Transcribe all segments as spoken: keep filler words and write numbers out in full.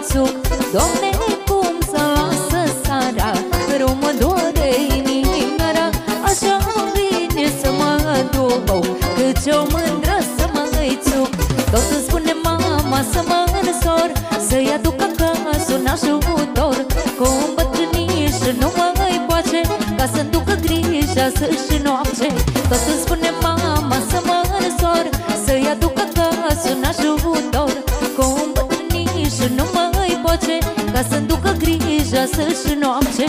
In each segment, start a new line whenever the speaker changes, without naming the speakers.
băiețuc. Doamne, cum să lasă sara, rău mă doare inimioara. Așa vine să mă duc, cât o mândră să mă țuc. Tot îmi spune mama să mă însor, să-i aduc acasă un ajutor. Cu un bătrâniș nu mă-i poace, ca să-mi ducă grija să-și noapte. Tot îmi spune mama să mă însor, să-i aduc acasă un ajutor. Cu un bătrâniș nu mă-i poace, ca să-mi ducă grija să-și noapte.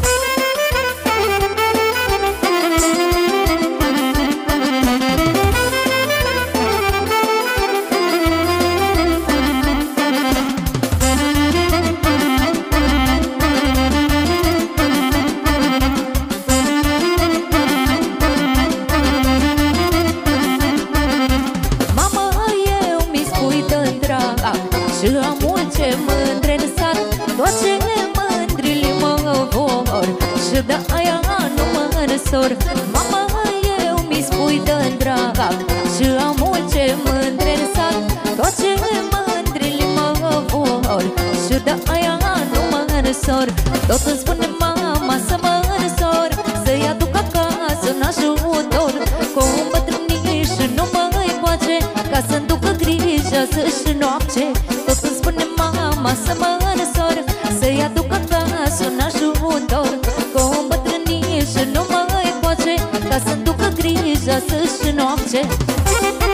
Și am multe mândre în sat, toate mândrile mă vor, și de aia nu mă însor. Mama, eu mi spui de draga, și am multe mândre în sat, toate mândrile mă vor, și de aia nu mă însor. Tot îmi spune mama să mă însor, să-i aduc acasă un ajutor. Cu un bătrâniș nu mă-i poace, ca să-mi ducă grija să-și noapte. Tot îmi spune mama să mă însor, să-i aduc acasă un ajutor. Cu un bătrâniș nu mă-i poace, ca să-mi ducă grija să-și noapte.